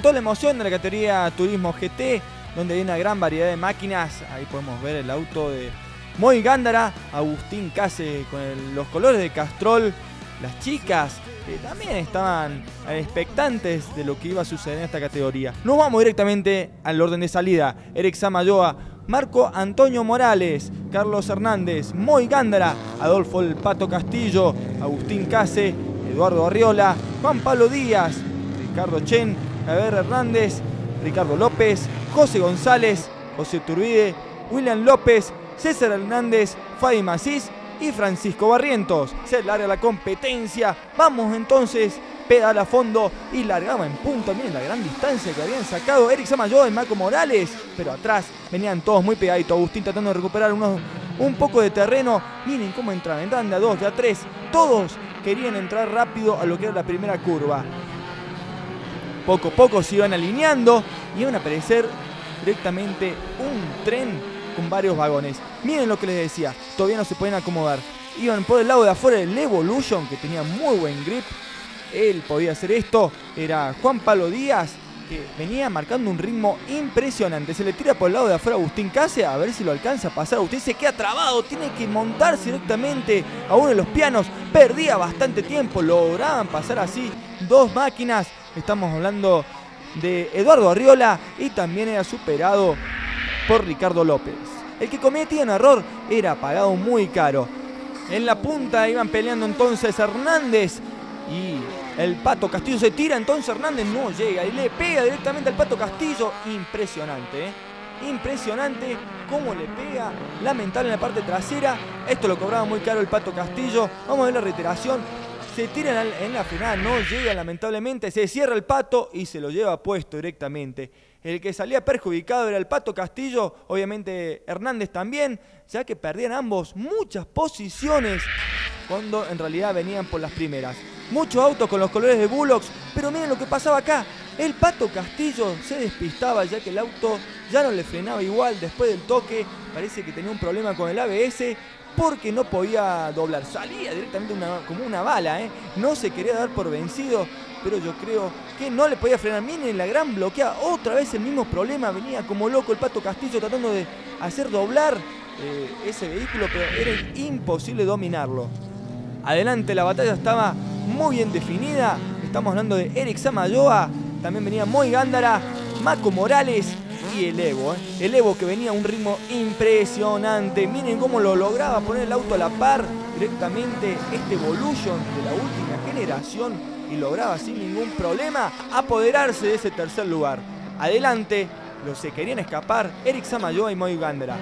toda la emoción de la categoría Turismo GT, donde hay una gran variedad de máquinas. Ahí podemos ver el auto de Moy Gándara, Agustín Case con los colores de Castrol. Las chicas que también estaban expectantes de lo que iba a suceder en esta categoría. Nos vamos directamente al orden de salida. Eric Samayoa, Marco Antonio Morales, Carlos Hernández, Moy Gándara, Adolfo El Pato Castillo, Agustín Case, Eduardo Arriola, Juan Pablo Díaz, Ricardo Chen, Javier Hernández, Ricardo López, José González, José Turbide, William López, César Hernández, Fadi Macís y Francisco Barrientos. Se larga la competencia. Vamos entonces, pedal a fondo y largamos en punta. Miren la gran distancia que habían sacado Eric Samayoa y Marco Morales, pero atrás venían todos muy pegaditos. Agustín tratando de recuperar un poco de terreno. Miren cómo entraban de a 2, de a 3. Todos querían entrar rápido a lo que era la primera curva. Poco a poco se iban alineando y iban a aparecer directamente un tren con varios vagones. Miren lo que les decía, todavía no se pueden acomodar. Iban por el lado de afuera del Evolution, que tenía muy buen grip. Él podía hacer esto. Era Juan Pablo Díaz, que venía marcando un ritmo impresionante. Se le tira por el lado de afuera a Agustín Case, a ver si lo alcanza a pasar. Agustín se queda trabado, tiene que montarse directamente a uno de los pianos. Perdía bastante tiempo, lograban pasar así dos máquinas. Estamos hablando de Eduardo Arriola y también era superado por Ricardo López. El que cometía un error era pagado muy caro. En la punta iban peleando entonces Hernández y el Pato Castillo. Se tira entonces Hernández, no llega y le pega directamente al Pato Castillo. Impresionante, impresionante cómo le pega. Lamentable en la parte trasera. Esto lo cobraba muy caro el Pato Castillo. Vamos a ver la reiteración. Se tira en la frenada, no llega lamentablemente. Se cierra el Pato y se lo lleva puesto directamente. El que salía perjudicado era el Pato Castillo, obviamente Hernández también, ya que perdían ambos muchas posiciones cuando en realidad venían por las primeras. Muchos autos con los colores de Bullocks, pero miren lo que pasaba acá. El Pato Castillo se despistaba ya que el auto ya no le frenaba igual después del toque. Parece que tenía un problema con el ABS porque no podía doblar. Salía directamente como una bala, no se quería dar por vencido. Pero yo creo que no le podía frenar. Miren la gran bloqueada. Otra vez el mismo problema. Venía como loco el Pato Castillo tratando de hacer doblar ese vehículo, pero era imposible dominarlo. Adelante la batalla estaba muy bien definida. Estamos hablando de Eric Samayoa. También venía Moy Gándara, Marco Morales y el Evo. El Evo que venía a un ritmo impresionante. Miren cómo lo lograba poner el auto a la par directamente este Evolution de la última generación. Y lograba sin ningún problema apoderarse de ese tercer lugar. Adelante, los se querían escapar Eric Samayoa y Moy Gándara.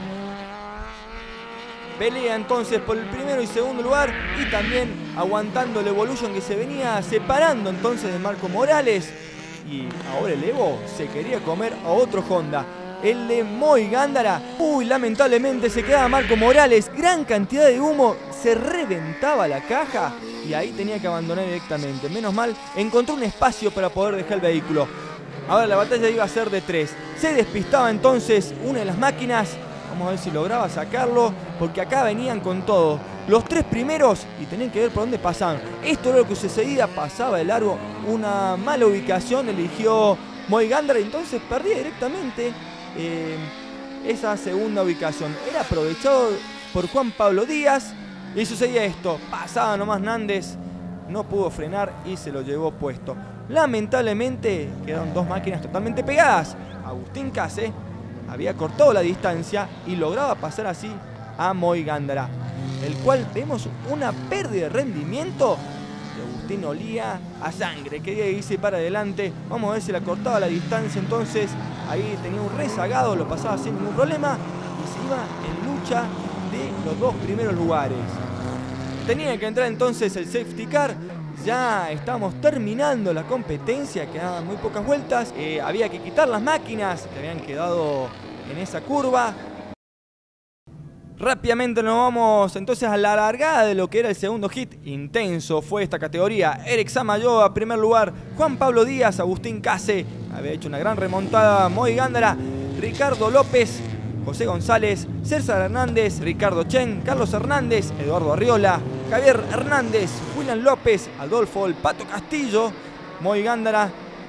Pelea entonces por el primero y segundo lugar y también aguantando el Evolution que se venía separando entonces de Marco Morales. Y ahora el Evo se quería comer a otro Honda. El de Moy Gándara. Lamentablemente se quedaba Marco Morales. Gran cantidad de humo. Se reventaba la caja y ahí tenía que abandonar directamente. Menos mal, encontró un espacio para poder dejar el vehículo. Ahora la batalla iba a ser de 3. Se despistaba entonces una de las máquinas. Vamos a ver si lograba sacarlo, porque acá venían con todo. Los 3 primeros y tenían que ver por dónde pasaban. Esto era lo que sucedía, pasaba de largo. Una mala ubicación eligió Moy Gándara y entonces perdía directamente esa segunda ubicación. Era aprovechado por Juan Pablo Díaz. Y sucedía esto, pasaba nomás Nández, no pudo frenar y se lo llevó puesto. Lamentablemente quedaron 2 máquinas totalmente pegadas. Agustín Case había cortado la distancia y lograba pasar así a Moy Gándara, el cual vemos una pérdida de rendimiento. Y Agustín olía a sangre, quería irse para adelante. Vamos a ver si la cortaba la distancia entonces. Ahí tenía un rezagado, lo pasaba sin ningún problema y se iba en lucha de los 2 primeros lugares. Tenía que entrar entonces el safety car. Ya estamos terminando la competencia, quedaban muy pocas vueltas. Había que quitar las máquinas que habían quedado en esa curva. Rápidamente nos vamos entonces a la largada de lo que era el segundo hit. Intenso fue esta categoría. Eric Samayoa, primer lugar. Juan Pablo Díaz, Agustín Case. Había hecho una gran remontada. Moy Gándara, Ricardo López, José González, César Hernández, Ricardo Chen, Carlos Hernández, Eduardo Arriola, Javier Hernández, William López, Adolfo El Pato Castillo, Moy Gándara,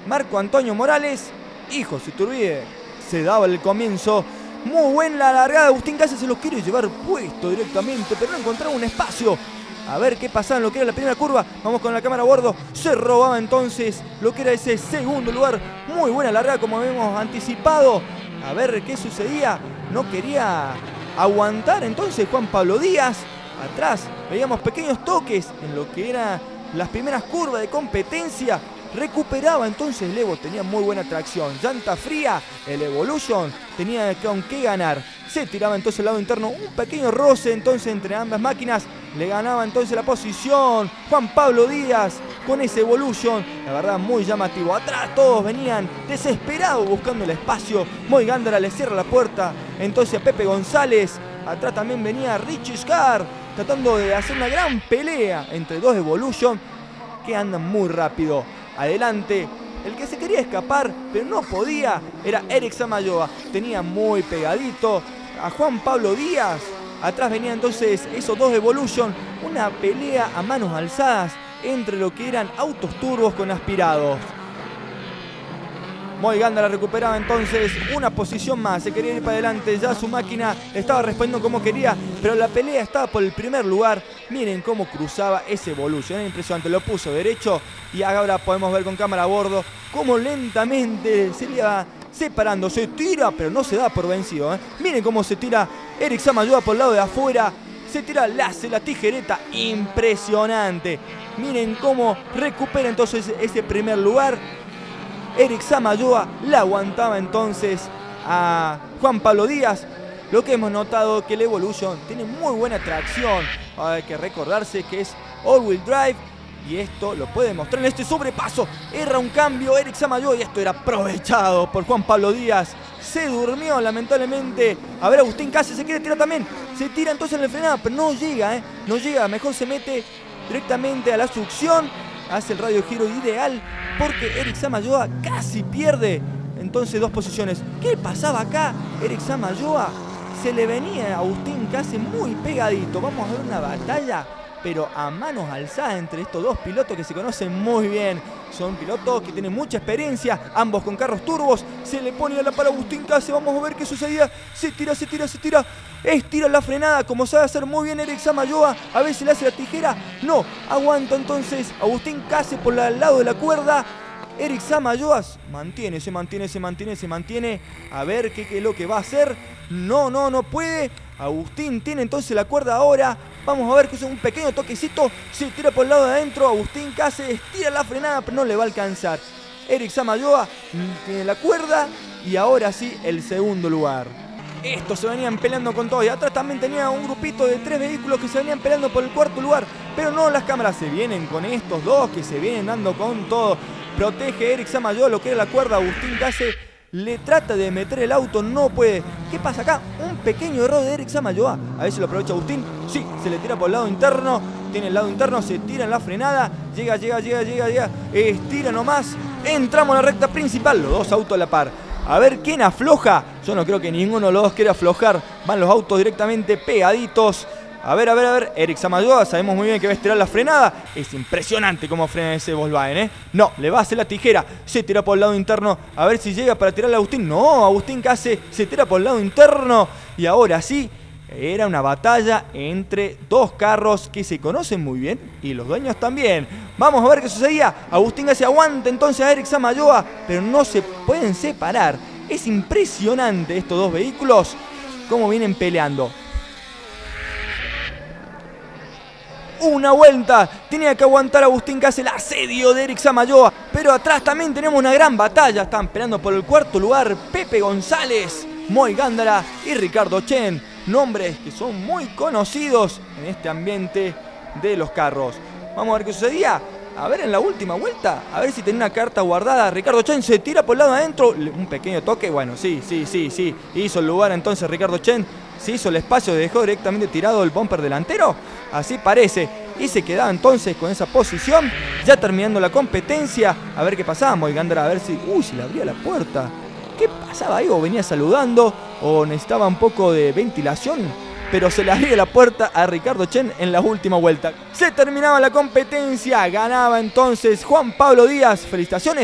Marco Antonio Morales y José Iturbide. Se daba el comienzo. Muy buena la largada. Agustín Cáceres se los quiere llevar puesto directamente, pero no encontraba un espacio. A ver qué pasaba en lo que era la primera curva. Vamos con la cámara a bordo. Se robaba entonces lo que era ese segundo lugar. Muy buena largada como habíamos anticipado. A ver qué sucedía. No quería aguantar entonces Juan Pablo Díaz. Atrás veíamos pequeños toques en lo que eran las primeras curvas de competencia. Recuperaba entonces el Evo, tenía muy buena tracción. Llanta fría, el Evolution tenía con qué ganar. Se tiraba entonces el lado interno, un pequeño roce entonces entre ambas máquinas. Le ganaba entonces la posición Juan Pablo Díaz con ese Evolution. La verdad muy llamativo. Atrás todos venían desesperados buscando el espacio. Moy Gándara le cierra la puerta entonces a Pepe González. Atrás también venía Richie Scar tratando de hacer una gran pelea entre dos Evolution que andan muy rápido. Adelante, el que se quería escapar, pero no podía, era Eric Samayoa. Tenía muy pegadito a Juan Pablo Díaz. Atrás venía entonces esos dos Evolution. Una pelea a manos alzadas entre lo que eran autos turbos con aspirados. Moy Gándara recuperaba entonces una posición más. Se quería ir para adelante. Ya su máquina estaba respondiendo como quería. Pero la pelea estaba por el primer lugar. Miren cómo cruzaba ese Evolution. Era impresionante. Lo puso derecho. Y ahora podemos ver con cámara a bordo cómo lentamente se iba separando. Se tira, pero no se da por vencido. Miren cómo se tira Eric Samayoa por el lado de afuera. Se tira, le hace la tijereta. Impresionante. Miren cómo recupera entonces ese primer lugar. Eric Samayoa la aguantaba entonces a Juan Pablo Díaz. Lo que hemos notado que el Evolution tiene muy buena tracción. Hay que recordarse que es all-wheel drive y esto lo puede mostrar en este sobrepaso. Erra un cambio Eric Samayoa y esto era aprovechado por Juan Pablo Díaz. Se durmió lamentablemente. A ver, Agustín Cáceres se quiere tirar también. Se tira entonces en el frenado, pero no llega, no llega. Mejor se mete directamente a la succión. Hace el radio giro ideal porque Eric Samayoa casi pierde entonces dos posiciones. ¿Qué pasaba acá? Eric Samayoa se le venía a Agustín Cáceres muy pegadito. Vamos a ver una batalla, pero a manos alzadas entre estos dos pilotos que se conocen muy bien. Son pilotos que tienen mucha experiencia, ambos con carros turbos. Se le pone a la par a Agustín Cáceres. Vamos a ver qué sucedía. Se tira, se tira, se tira. Estira la frenada, como sabe hacer muy bien Eric Samayoa. A veces le hace la tijera. No, aguanta entonces Agustín Cáceres por el lado de la cuerda. Eric Samayoa se mantiene. A ver qué es lo que va a hacer. No puede. Agustín tiene entonces la cuerda ahora. Vamos a ver que es un pequeño toquecito. Se tira por el lado de adentro. Agustín Cáceres tira la frenada, pero no le va a alcanzar. Eric Samayoa tiene la cuerda. Y ahora sí, el segundo lugar. Estos se venían peleando con todo. Y atrás también tenía un grupito de 3 vehículos que se venían peleando por el cuarto lugar. Pero no, las cámaras se vienen con estos dos que se vienen dando con todo. Protege Eric Samayoa lo que era la cuerda. Agustín Cáceres le trata de meter el auto, no puede. ¿Qué pasa acá? Un pequeño error de Eric Samayoa. A ver si lo aprovecha Agustín. Sí, se le tira por el lado interno. Tiene el lado interno, se tira en la frenada. Llega. Estira nomás. Entramos a la recta principal. Los dos autos a la par. A ver quién afloja. Yo no creo que ninguno de los dos quiera aflojar. Van los autos directamente pegaditos. A ver. Eric Samayoa, sabemos muy bien que va a estirar la frenada. Es impresionante cómo frena ese Volkswagen, No, le va a hacer la tijera. Se tira por el lado interno. A ver si llega para tirarle a Agustín. No, Agustín Cáceres se tira por el lado interno. Y ahora sí, era una batalla entre dos carros que se conocen muy bien. Y los dueños también. Vamos a ver qué sucedía. Agustín Cáceres aguanta entonces a Eric Samayoa. Pero no se pueden separar. Es impresionante estos dos vehículos. Cómo vienen peleando. Una vuelta, tenía que aguantar a Agustín Cáceres el asedio de Eric Samayoa. Pero atrás también tenemos una gran batalla. Están peleando por el cuarto lugar Pepe González, Moy Gándara y Ricardo Chen. Nombres que son muy conocidos en este ambiente de los carros. Vamos a ver qué sucedía. A ver en la última vuelta, a ver si tenía una carta guardada. Ricardo Chen se tira por el lado adentro. Un pequeño toque, bueno, sí. Hizo el lugar entonces Ricardo Chen. Se hizo el espacio, dejó directamente tirado el bumper delantero. Así parece. Y se quedaba entonces con esa posición. Ya terminando la competencia. A ver qué pasaba Moy Gándara. A ver si... se le abría la puerta. ¿Qué pasaba ahí? O venía saludando. O necesitaba un poco de ventilación. Pero se le abría la puerta a Ricardo Chen en la última vuelta. Se terminaba la competencia. Ganaba entonces Juan Pablo Díaz. Felicitaciones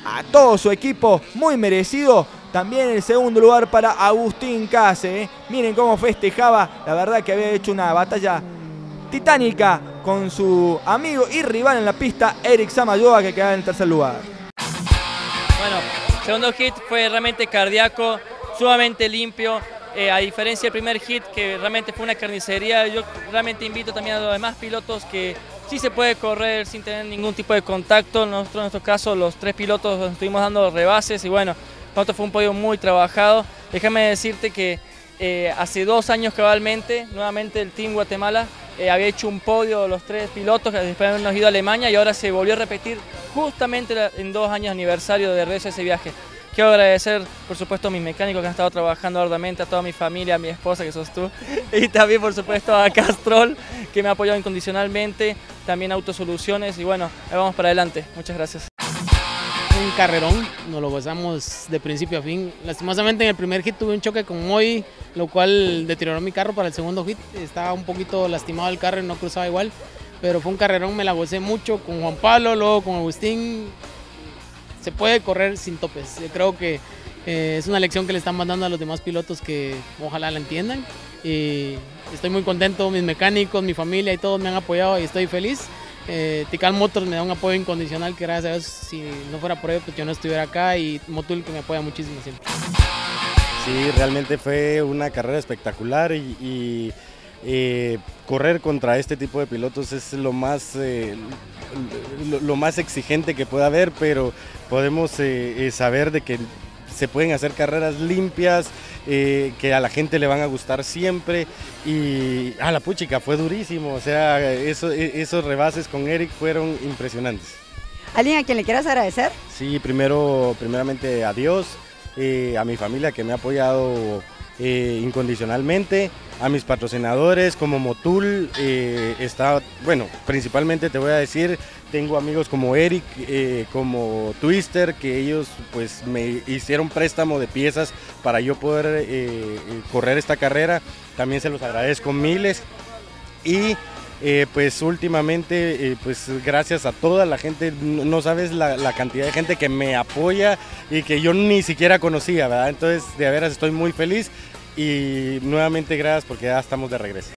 a todo su equipo, muy merecido. También el segundo lugar para Agustín Case. Miren cómo festejaba, la verdad que había hecho una batalla titánica con su amigo y rival en la pista, Eric Samayoa, que quedaba en el tercer lugar. Bueno, el segundo hit fue realmente cardíaco, sumamente limpio. A diferencia del primer hit, que realmente fue una carnicería, yo realmente invito también a los demás pilotos que sí se puede correr sin tener ningún tipo de contacto. Nosotros, en nuestro caso, los 3 pilotos nos estuvimos dando rebases y bueno, nosotros fue un podio muy trabajado. Déjame decirte que hace 2 años cabalmente, nuevamente el Team Guatemala había hecho un podio los 3 pilotos después de habernos ido a Alemania y ahora se volvió a repetir justamente en 2 años aniversario de regreso a ese viaje. Quiero agradecer, por supuesto, a mis mecánicos que han estado trabajando arduamente, a toda mi familia, a mi esposa, que sos tú, y también, por supuesto, a Castrol, que me ha apoyado incondicionalmente, también a Autosoluciones, y bueno, ahí vamos para adelante. Muchas gracias. Un carrerón, nos lo gozamos de principio a fin. Lastimosamente en el primer hit tuve un choque con Moy, lo cual deterioró mi carro para el segundo hit. Estaba un poquito lastimado el carro y no cruzaba igual, pero fue un carrerón, me la gocé mucho con Juan Pablo, luego con Agustín. Se puede correr sin topes. Yo creo que es una lección que le están mandando a los demás pilotos que ojalá la entiendan. Y estoy muy contento, mis mecánicos, mi familia y todos me han apoyado y estoy feliz. Tikal Motors me da un apoyo incondicional que gracias a Dios, si no fuera por ello, pues yo no estuviera acá, y Motul, que me apoya muchísimo siempre. Sí, realmente fue una carrera espectacular y correr contra este tipo de pilotos es lo más exigente que pueda haber, pero podemos saber de que se pueden hacer carreras limpias, que a la gente le van a gustar siempre, y a la puchica fue durísimo, o sea, esos rebases con Eric fueron impresionantes. ¿Alguien a quien le quieras agradecer? Sí, primeramente a Dios, a mi familia que me ha apoyado incondicionalmente, a mis patrocinadores como Motul, bueno, principalmente te voy a decir, tengo amigos como Eric, como Twister, que ellos pues me hicieron préstamo de piezas para yo poder correr esta carrera, también se los agradezco miles. Y pues últimamente, pues gracias a toda la gente, no sabes la cantidad de gente que me apoya y que yo ni siquiera conocía, ¿verdad? Entonces de veras estoy muy feliz y nuevamente gracias porque ya estamos de regreso.